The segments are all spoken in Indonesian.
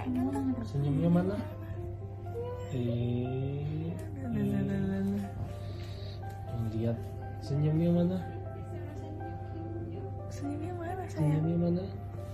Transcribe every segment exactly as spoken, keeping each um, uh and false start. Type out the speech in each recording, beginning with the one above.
Senyumnya mana? Eh, lihat senyumnya mana? Senyumnya mana? Senyumnya mana?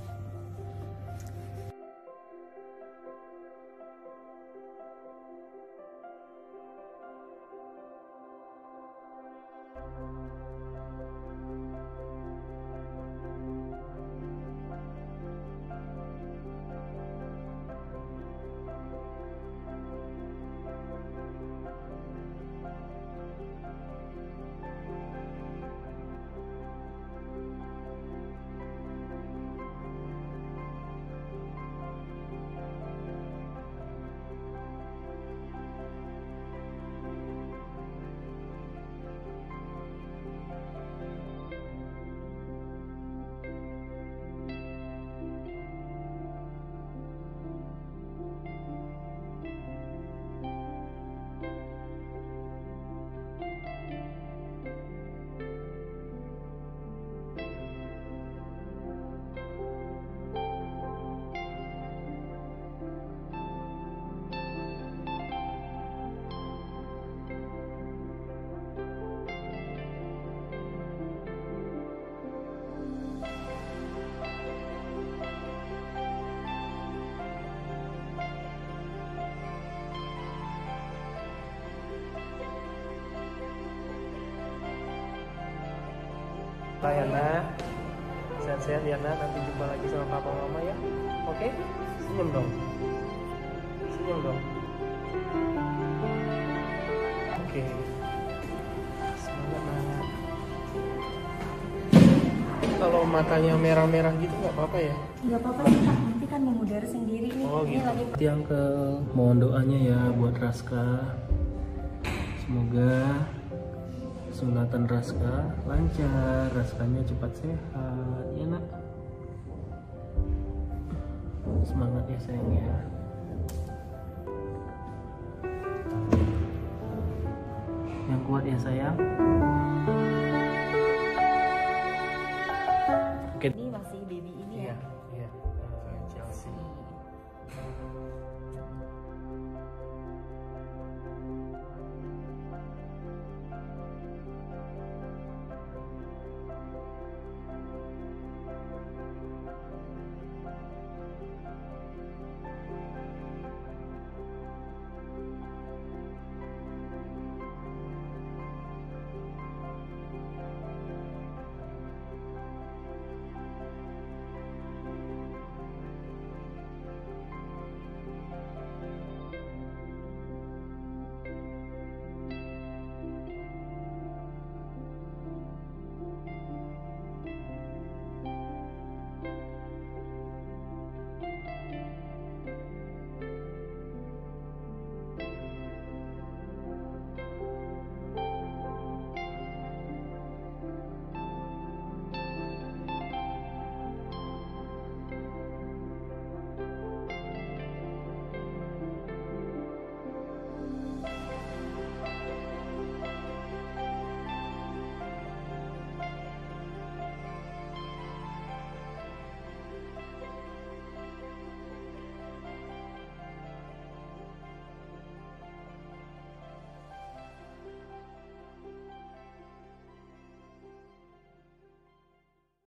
Bye Yana, sehat-sehat Yana, nanti jumpa lagi sama papa mama ya. Oke, senyum dong, senyum dong. Oke, semangat banget. Kalau matanya merah-merah gitu nggak apa-apa ya? Nggak apa-apa sih Pak, nanti kan memudar sendiri nih. Oh Ini gitu. lagi Yang ke mohon doanya ya buat Raska. Semoga sunatan Raska lancar, Raskanya cepat sehat, ya nak. Semangat ya sayang ya. Yang kuat ya sayang.